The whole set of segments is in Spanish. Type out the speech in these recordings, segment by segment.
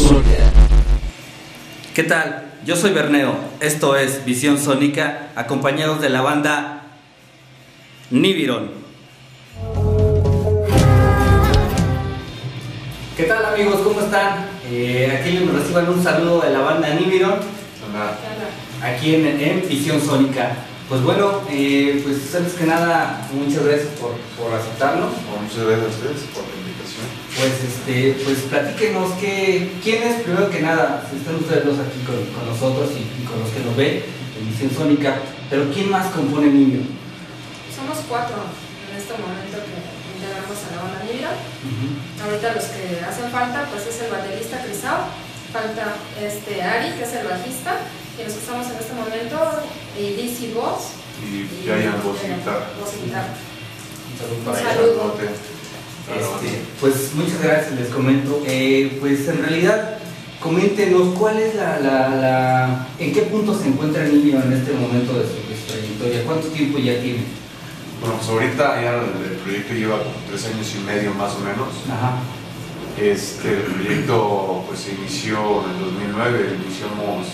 Sónica. ¿Qué tal? Yo soy Berneo, esto es Visión Sónica, acompañados de la banda Nibiron. ¿Qué tal amigos? ¿Cómo están? Aquí me reciban un saludo de la banda Nibiron. Hola. Aquí en Visión Sónica. Pues bueno, pues antes que nada, muchas gracias por aceptarlo. Muchas gracias a ustedes por la invitación. Pues platíquenos quién es, primero que nada, están ustedes dos aquí con nosotros y con los que nos ven en Visión Sónica, pero ¿quién más compone Nibiron? Somos 4 en este momento que integramos a la banda Nibiron. Ahorita los que hacen falta pues es el baterista Crisao, falta Ari, que es el bajista, y los que estamos en este momento, DC voz y Yayan voz y guitarra. Un saludo. Pues muchas gracias, les comento. Pues en realidad, coméntenos cuál es en qué punto se encuentra Nibiron en este momento de su trayectoria, cuánto tiempo ya tiene. Bueno, pues ahorita ya el proyecto lleva como 3 años y medio más o menos. Ajá. El proyecto pues se inició en el 2009, iniciamos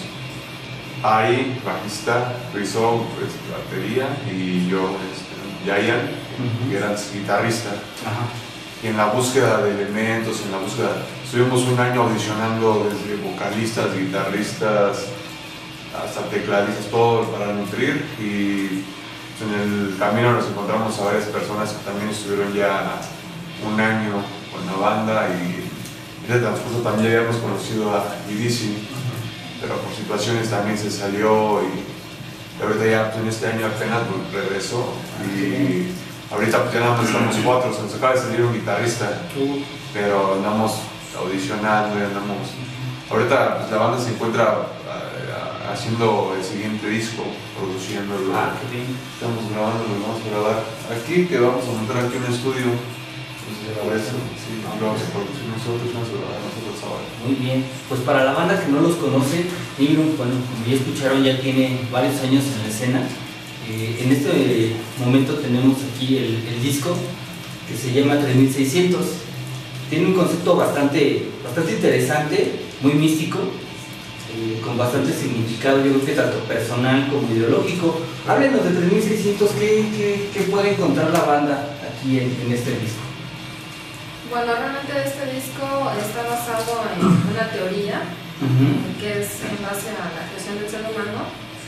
Ari, bajista, Rizzo, batería, y yo, Yayan, que era guitarrista. Ajá. Y en la búsqueda de elementos, estuvimos un año audicionando desde vocalistas, guitarristas, hasta tecladistas, todo para nutrir, y en el camino nos encontramos a varias personas que también estuvieron ya un año con la banda, y en ese transcurso también ya habíamos conocido a IDC, pero por situaciones también se salió, y ahorita ya en este año apenas regresó, y ahorita pues ya nada más estamos 4, se nos acaba de salir un guitarrista, pero andamos audicionando y ahorita pues la banda se encuentra haciendo el siguiente disco, produciéndolo. Estamos grabando, lo vamos a grabar aquí, que vamos a montar aquí un estudio. Por eso, sí, lo vamos a producir nosotros, vamos a grabar nosotros ahora. Muy bien, pues para la banda que no los conoce, Nibiron, bueno, como ya escucharon, ya tiene varios años en la escena. En este momento tenemos aquí el disco que se llama 3600. Tiene un concepto bastante interesante, muy místico, con bastante significado, yo creo que tanto personal como ideológico. Háblenos de 3600, ¿qué puede encontrar la banda aquí en este disco? Bueno, realmente este disco está basado en una teoría que es en base a la creación del ser humano,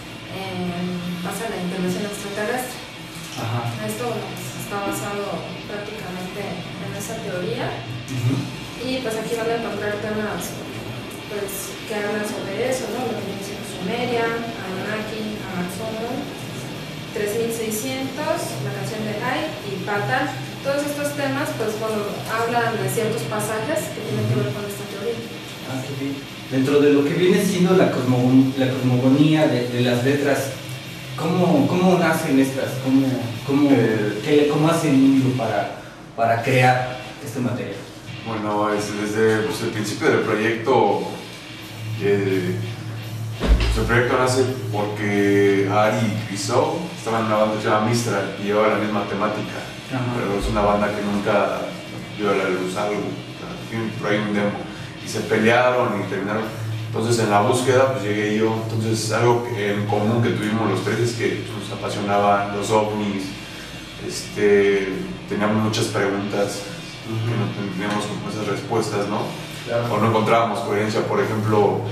en base a la intervención extraterrestre. Ajá. Esto está basado prácticamente en esa teoría. Y pues aquí van a encontrar temas pues, que hablan sobre eso, ¿no? Lo que viene siendo Sumeria, Anunnaki, Amazono, 3600, la canción de Ai y Patal. Todos estos temas, pues bueno, hablan de ciertos pasajes que tienen que ver con esta teoría. Ah, qué bien. Dentro de lo que viene siendo la cosmogonía de las letras, ¿cómo nacen estas? ¿Cómo hace Nibiron para crear este material? Bueno, desde el principio del proyecto, el proyecto nace porque Ari y Rizzo estaban en una banda que se llama Mistral y llevaba la misma temática. Ajá. Pero es una banda que nunca dio a la luz algo, tiene por ahí un demo, y se pelearon y terminaron. Entonces en la búsqueda pues llegué yo. Entonces algo en común que tuvimos los tres es que nos apasionaban los ovnis, teníamos muchas preguntas que no teníamos como esas respuestas, ¿no? Claro. O no encontrábamos coherencia, por ejemplo,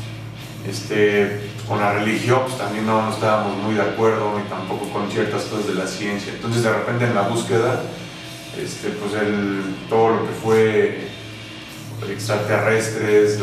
con la religión, pues también no estábamos muy de acuerdo, ni tampoco con ciertas cosas de la ciencia. Entonces de repente en la búsqueda, pues todo lo que fue extraterrestres,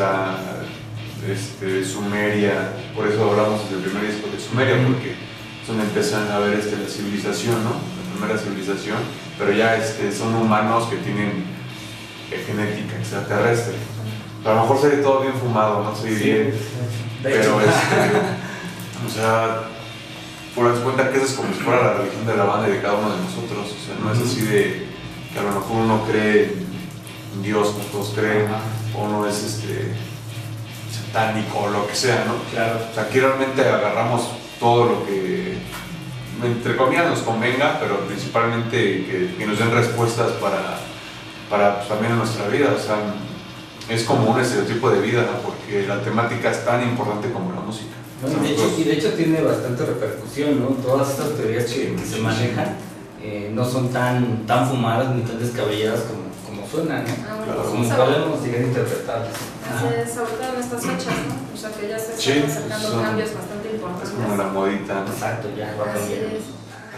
Sumeria, por eso hablamos del primer disco de Sumeria, porque es donde empiezan a ver la civilización, ¿no? La primera civilización, pero ya son humanos que tienen genética extraterrestre. A lo mejor sería todo bien fumado, no sé bien, pero o sea, por das cuenta que esa es como si fuera la religión de la banda y de cada uno de nosotros. O sea, no es así de que a lo mejor uno cree en Dios, como todos creen, o uno es satánico o lo que sea, ¿no? Claro. O sea, aquí realmente agarramos todo lo que entre comillas nos convenga, pero principalmente que nos den respuestas para pues, también en nuestra vida. O sea, es como un estereotipo de vida, ¿no? Porque la temática es tan importante como la música. No, y de hecho tiene bastante repercusión, ¿no? Todas estas teorías que se manejan no son tan fumadas ni tan descabelladas como suenan, ¿no? Claro. Como podemos llegar a interpretarlas. Así es, sobre todo en estas fechas, ¿no? O sea que ya se Sí, están acercando son- cambios bastante Es importantes. como la modita, ¿no? Exacto, ya va a Así cambiar. es.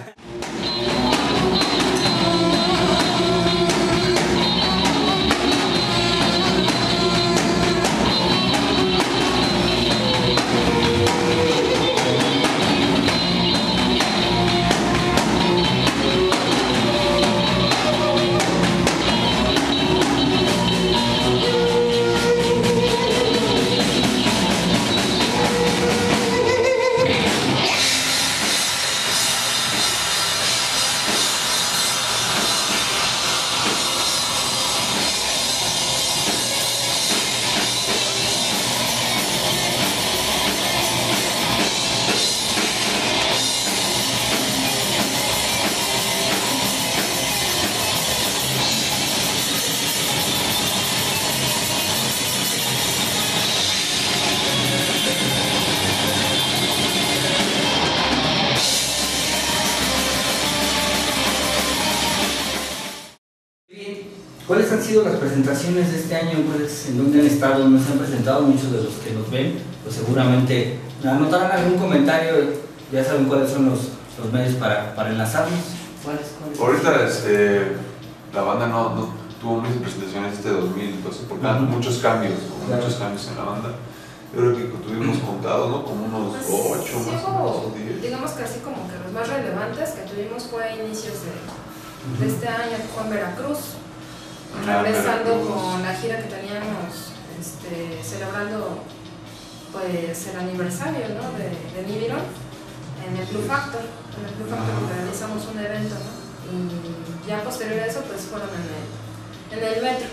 Bien, ¿cuáles han sido las presentaciones de este año? ¿Cuáles, en dónde han estado? ¿Dónde se han presentado? Muchos de los que nos ven, pues seguramente anotarán algún comentario. Ya saben cuáles son los medios para enlazarnos. ¿Cuáles? Ahorita la banda no tuvo muchas presentaciones este 2012 porque Ujú. muchos cambios, ¿no? Claro. Muchos cambios en la banda. Yo creo que tuvimos contados, ¿no? Como unos Pues, 8 sí, más o hubo, menos, o 10. digamos que así como que los más relevantes que tuvimos fue a inicios de este año, fue en Veracruz, regresando Veracruz. con la gira que teníamos celebrando pues el aniversario, ¿no? de Nibiron en el Blue Factor. En el Blue Factor realizamos un evento, ¿no? Y ya posterior a eso pues fueron en el metro,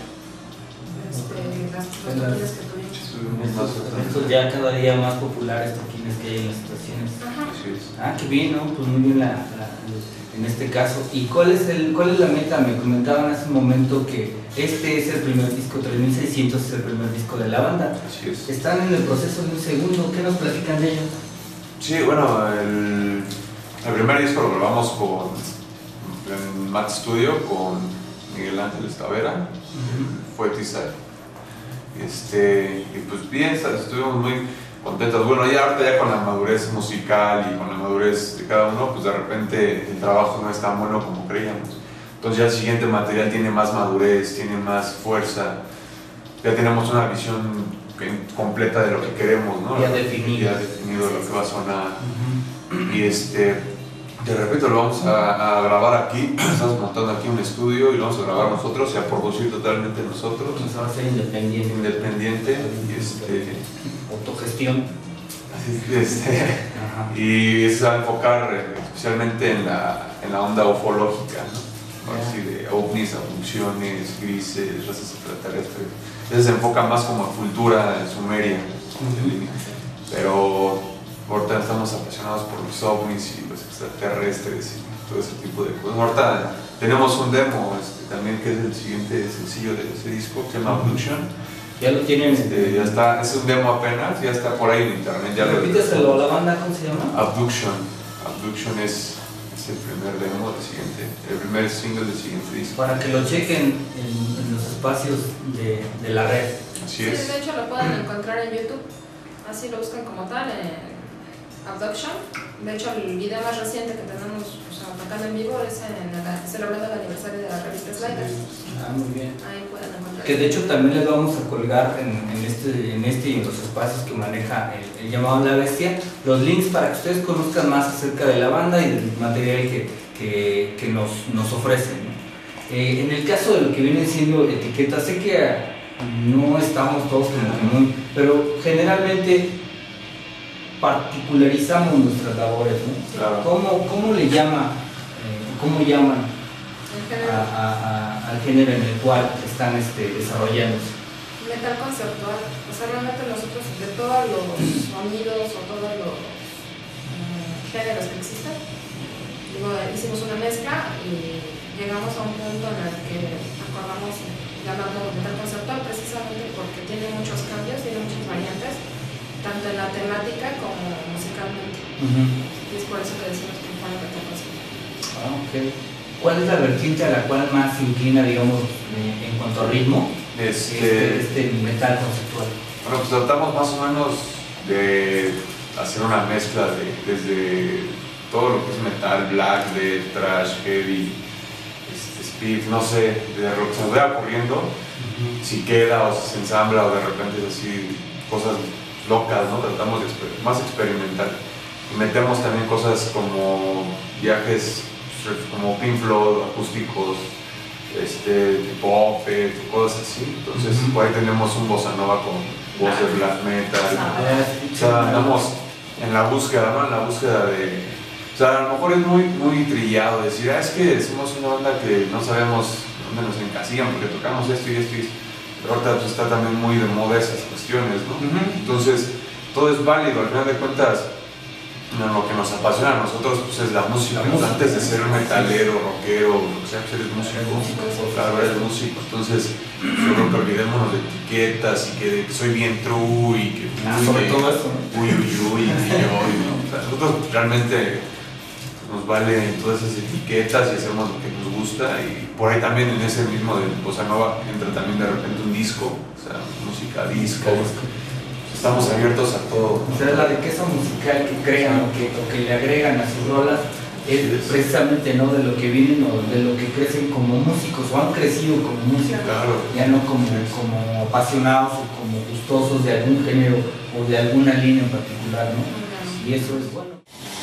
las toquines que tuvimos. Estos ya cada día más populares toquines que hay en las estaciones. Ajá. Así es. Ah, qué bien, ¿no? Pues muy bien en este caso. ¿Y cuál es la meta? Me comentaban hace un momento que este es el primer disco, 3600 es el primer disco de la banda. Así es. Están en el proceso de un segundo, ¿qué nos platican de ello? Sí, bueno, el primer disco lo grabamos en Matt Studio con Miguel Ángel Tavera, fue T-Side. Y pues bien, estuvimos muy contentos. Bueno, ya ahorita ya con la madurez musical y con la madurez de cada uno, pues de repente el trabajo no es tan bueno como creíamos. Entonces ya el siguiente material tiene más madurez, tiene más fuerza, ya tenemos una visión completa de lo que queremos, ¿no? Ya definido. Ya definido lo que va a sonar. Y de repente lo vamos a grabar aquí, estamos montando aquí un estudio y lo vamos a grabar nosotros y a producir totalmente nosotros, Pues va a ser independiente. independiente, Autogestión. Ajá. y se va a enfocar especialmente en la onda ufológica, ¿no? Así de ovnis, abducciones, grises, razas extraterrestres. Entonces se enfoca más como cultura sumeria, pero ahorita estamos apasionados por los ovnis y los extraterrestres y todo ese tipo de cosas. Ahorita tenemos un demo también que es el siguiente sencillo de ese disco, que se llama Abduction. Ya lo tienen. Ya está, es un demo apenas, ya está por ahí en internet. Ya Repíteselo, la banda, ¿cómo se llama? Abduction. Abduction es el primer demo del siguiente, el primer single del siguiente disco. Para que lo chequen en los espacios de la red. Así Sí, es. de hecho lo pueden encontrar en YouTube, así lo buscan como tal, Abduction. De hecho el video más reciente que tenemos tocando en vivo es celebrando el aniversario de la revista Sliders. Ah, muy bien. Ahí pueden encontrar. Que de hecho también les vamos a colgar en este y en los espacios que maneja el llamado La Bestia, los links para que ustedes conozcan más acerca de la banda y del material que nos ofrecen, ¿no? En el caso de lo que vienen siendo etiquetas, sé que no estamos todos como que muy, pero generalmente particularizamos nuestras labores, ¿no? Claro. ¿Cómo le llama, cómo llaman En general, al género en el cual están desarrollándose? metal conceptual. O sea, realmente nosotros de todos los sonidos o todos los géneros que existen, hicimos una mezcla y llegamos a un punto en el que acordamos llamado metal conceptual, precisamente porque tiene muchos cambios, tiene muchas variantes, tanto en la temática como musicalmente. Y es por eso que decimos que fue metal conceptual. Okay. ¿Cuál es la vertiente a la cual más se inclina, digamos, en cuanto a ritmo? Este metal conceptual. Bueno, pues tratamos más o menos de hacer una mezcla desde todo lo que es metal, black, de thrash, heavy, speed, no sé, de rock, se nos va ocurriendo, si queda o si se ensambla o de repente es así, cosas locas, ¿no? Tratamos de más experimental. Y metemos también cosas como viajes como Pink Floyd, acústicos, tipo Opeth, cosas así. Entonces por ahí tenemos un bossa nova con voz de black metal. O sea, andamos en la búsqueda, ¿no? En la búsqueda de... O sea, a lo mejor es muy trillado decir, es que somos una banda que no sabemos dónde nos encasillan porque tocamos esto y esto y esto. Pero ahorita pues, está también muy de moda esas cuestiones, ¿no? Entonces, todo es válido, al final de cuentas. Lo que nos apasiona a nosotros pues, es la música. Antes de ser un metalero, rockero, lo que sea, pues eres músico. Claro, eres músico. Entonces, yo creo que olvidémonos de etiquetas y que soy bien true y que. Sobre todo eso. Uy, ¿no? O sea, nosotros realmente nos valen todas esas etiquetas y hacemos lo que nos gusta. Y por ahí también en ese mismo de bossa nova entra también de repente un disco, o sea, música disco. Estamos abiertos a todo. O sea, la riqueza musical que crean o que le agregan a sus rolas es precisamente no de lo que vienen o de lo que crecen como músicos o han crecido como músicos, claro. Ya no como apasionados o como gustosos de algún género o de alguna línea en particular, ¿no? Y eso es bueno.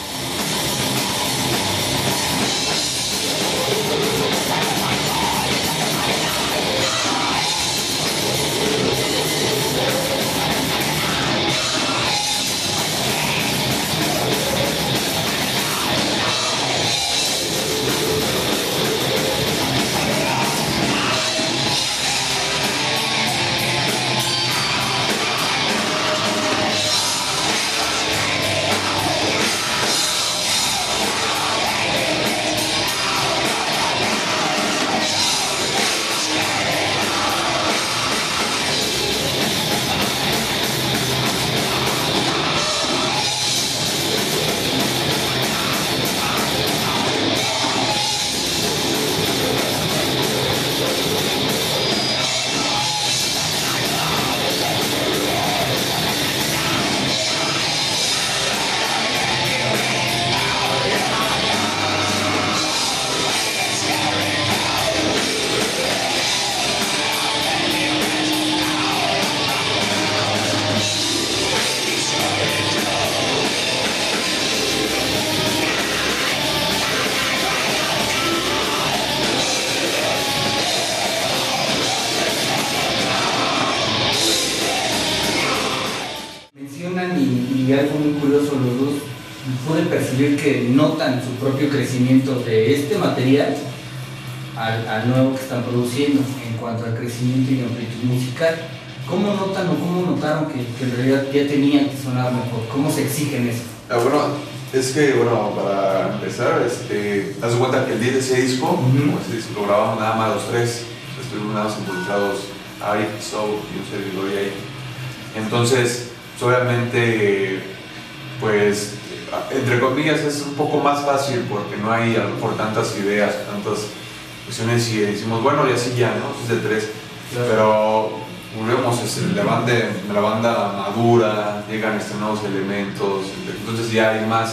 Y algo muy curioso, los dos pude percibir que notan su propio crecimiento de este material al nuevo que están produciendo en cuanto al crecimiento y amplitud musical. ¿Cómo notan o cómo notaron que en realidad ya tenían que sonar mejor? ¿Cómo se exigen eso? Bueno, es que, para empezar, haz de cuenta que el día de ese disco, ese disco lo grabamos nada más los tres, estuvimos nada más involucrados, Ari, Soul y un servidor ahí. Entonces, obviamente, pues, entre comillas es un poco más fácil porque no hay a lo mejor tantas ideas, tantas cuestiones y decimos, bueno, y así ya, ¿no? Es de tres. Claro. Pero volvemos, la banda madura, llegan nuevos elementos, entonces ya hay más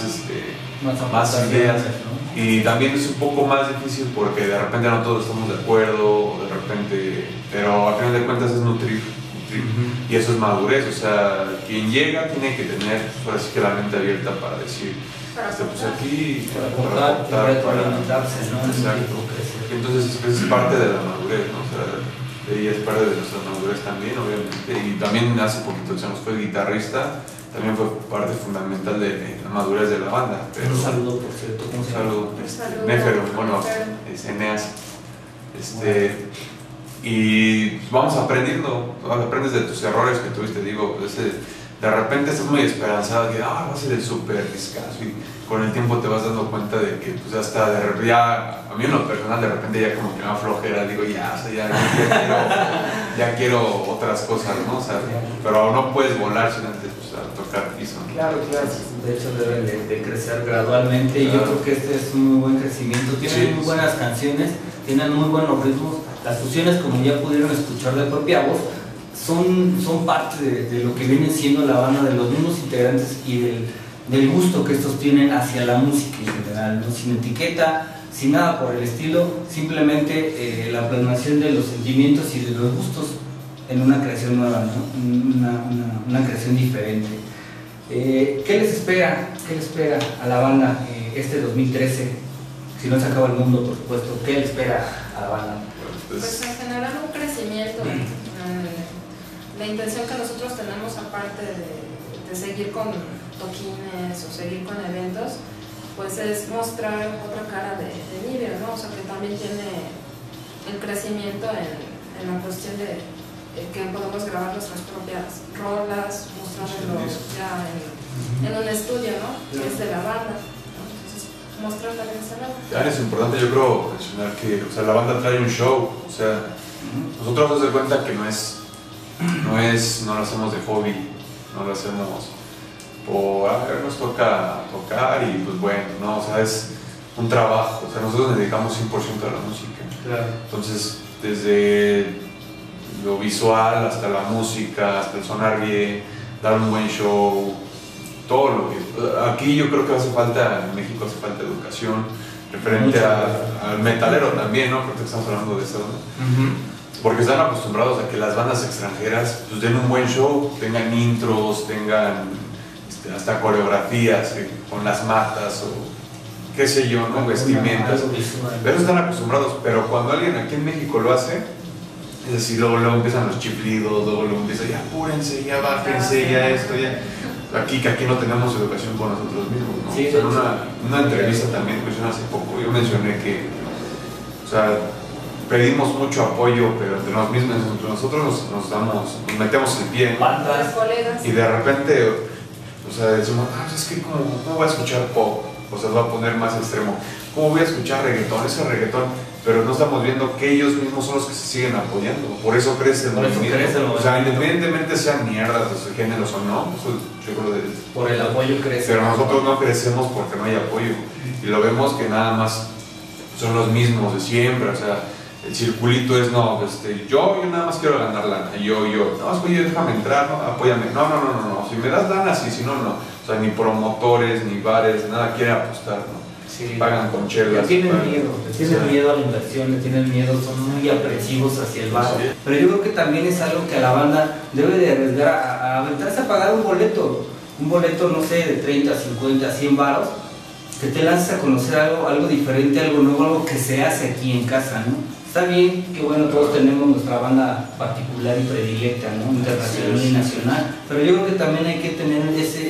ideas, ¿no? Y también es un poco más difícil porque de repente no todos estamos de acuerdo, de repente, pero al final de cuentas es nutrir. Y eso es madurez, o sea, quien llega tiene que tener, ahora sí que la mente abierta para decir, pues aquí, para retroalimentarse, ¿no? Exacto. Entonces es parte de la madurez, ¿no? O sea, ella es parte de nuestra madurez también, obviamente, y también hace poquito que se nos fue guitarrista, también fue parte fundamental de la madurez de la banda. Pero, un saludo, por cierto, un saludo, Néfero, bueno, es Eneas. Y vamos aprendiendo, aprendes de tus errores que tuviste, digo, de repente estás muy esperanzado que va a ser el súper discazo, y con el tiempo te vas dando cuenta de que pues hasta ya, a mí en lo personal de repente ya como que me da flojera, digo ya, o sea, ya quiero otras cosas, ¿no? O sea, pero no puedes volar sin antes tocar piso, ¿no? Claro, de hecho deben de crecer gradualmente, y yo creo que este es un muy buen crecimiento. Tienen muy buenas canciones, tienen muy buenos ritmos. Las fusiones, como ya pudieron escuchar de propia voz, son parte de lo que viene siendo la banda, de los mismos integrantes y del gusto que estos tienen hacia la música en general, ¿no? Sin etiqueta, sin nada por el estilo, simplemente la plasmación de los sentimientos y de los gustos en una creación nueva, ¿no? Una creación diferente. ¿Qué les espera? ¿Qué les espera a la banda este 2013? Si no se acaba el mundo, por supuesto, ¿qué le espera a la banda? Pues en general un crecimiento. La intención que nosotros tenemos, aparte de seguir con toquines o seguir con eventos, pues es mostrar otra cara de Nibiron, ¿no? O sea, que también tiene el crecimiento en la cuestión de que podemos grabar nuestras propias rolas, mostrarlos ya en un estudio, ¿no? Que es de la banda, ¿no? Entonces, mostrar también esa lado. Ya es importante, yo creo, mencionar que, o sea, la banda trae un show, o sea, nosotros nos damos cuenta que no lo hacemos de hobby, no lo hacemos por, a ver, nos toca tocar y pues bueno, no, o sea, es un trabajo, o sea, nosotros nos dedicamos 100% a la música. Claro. Entonces, desde lo visual hasta la música, hasta el sonar bien, dar un buen show, todo lo que... Aquí yo creo que en México hace falta educación referente al metalero también, ¿no? Porque estamos hablando de eso, ¿no? Porque están acostumbrados a que las bandas extranjeras pues den un buen show, tengan intros, tengan hasta coreografías con las matas o qué sé yo, ¿no? Vestimentas. Pero están acostumbrados, pero cuando alguien aquí en México lo hace, es decir, luego empiezan los chiflidos, luego empiezan ya apúrense, ya bájense, ya esto, ya... Aquí no tenemos educación con nosotros mismos, ¿no? Sí, o sea, en una entrevista también que hice hace poco, yo mencioné que, o sea, pedimos mucho apoyo, pero entre nosotros nos metemos el pie, ¿no? Y de repente, o sea, decimos, es que ¿cómo voy a escuchar pop? O sea, voy a poner más extremo. ¿Cómo voy a escuchar reggaetón? Ese reggaetón, pero no estamos viendo que ellos mismos son los que se siguen apoyando. Por eso crece el movimiento. O sea, independientemente sean mierdas de sus géneros o no, eso yo creo que por el apoyo crece. Pero nosotros no crecemos porque no hay apoyo. Y lo vemos que nada más son los mismos de siempre, o sea, el circulito es, no, yo nada más quiero ganar lana, yo, no, oye, déjame entrar, ¿no? Apóyame, no, si me das lana, sí, si no, no, o sea, ni promotores, ni bares, nada quieren apostar, ¿no? Sí. Pagan con chelas. Le tienen miedo a la inversión, le tienen miedo, son muy apresivos hacia el bar. Sí. Pero yo creo que también es algo que a la banda debe de arriesgar a aventarse a pagar un boleto, no sé, de 30, 50, 100 varos, que te lances a conocer algo diferente, algo nuevo, algo que se hace aquí en casa, ¿no? Está bien que bueno, todos tenemos nuestra banda particular y predilecta, ¿no? Internacional y nacional, pero yo creo que también hay que tener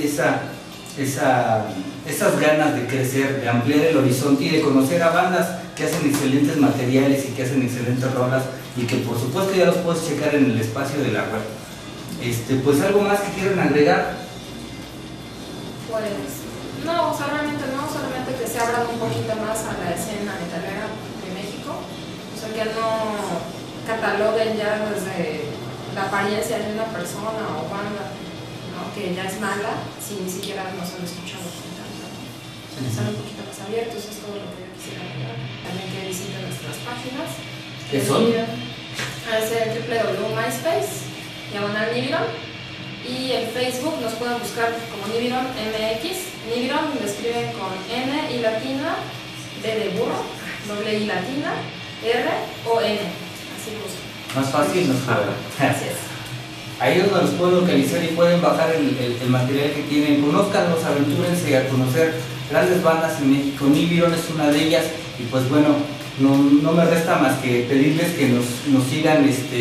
esas ganas de crecer, de ampliar el horizonte y de conocer a bandas que hacen excelentes materiales y que hacen excelentes rolas y que por supuesto ya los puedes checar en el espacio de la web. Pues algo más que quieran agregar. Pues no, o sea, realmente no, solamente que se abran un poquito más a la escena metalera de México, o sea, que no cataloguen ya desde la apariencia de una persona o banda, ¿no? Que ya es mala si ni siquiera nos han escuchado cantando. Están un poquito más abiertos, es todo lo que yo quisiera agregar. También que visiten nuestras páginas. ¿Qué son? Es el www.myspace, /Nibiron. Y en Facebook nos pueden buscar como Nibiron MX. Nibiron lo escriben con N y latina, D de burro, doble I latina, R o N. Así lo buscan. Más fácil, más claro. Gracias. Ahí es donde los pueden localizar y pueden bajar el material que tienen. Conózcanlos, aventúrense a conocer grandes bandas en México. Nibiron es una de ellas. Y pues bueno, no me resta más que pedirles que nos sigan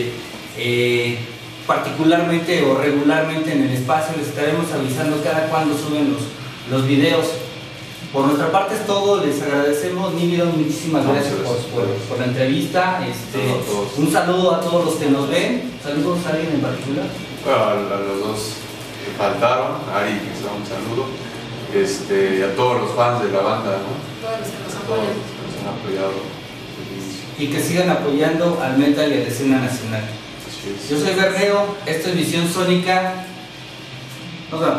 particularmente o regularmente en el espacio. Les estaremos avisando cada cuando suben los videos. Por nuestra parte es todo, les agradecemos. Nibiron, muchísimas gracias por la entrevista. Un saludo a todos los que nos ven. Saludos a alguien en particular. A los dos que faltaron, Ari, que sea un saludo, y a todos los fans de la banda, ¿no? Todos los que nos Todos apoyan. los que nos han apoyado desde el inicio. Y que sigan apoyando al metal y a la escena nacional. Así es. Yo soy Bermeo, esto es Visión Sónica. Nos vemos.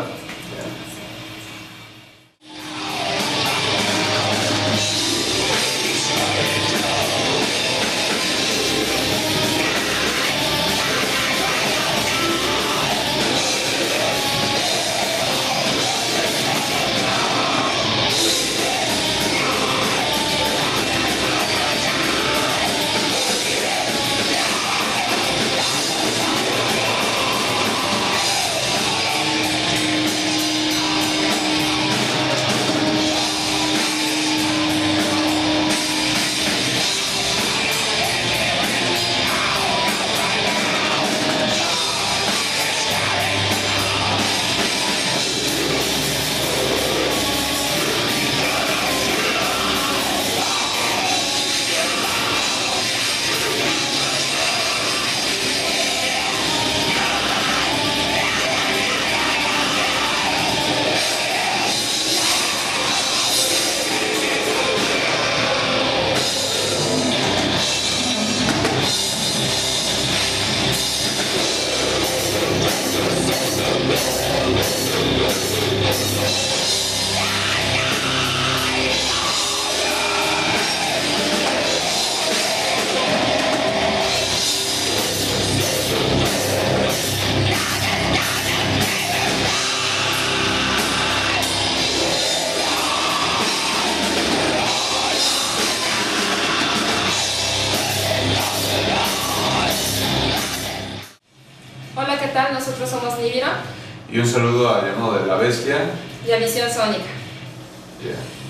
Hola, ¿qué tal? Nosotros somos Nibiru Y un saludo a Llamado de la Bestia. y a Visión Sónica. Yeah.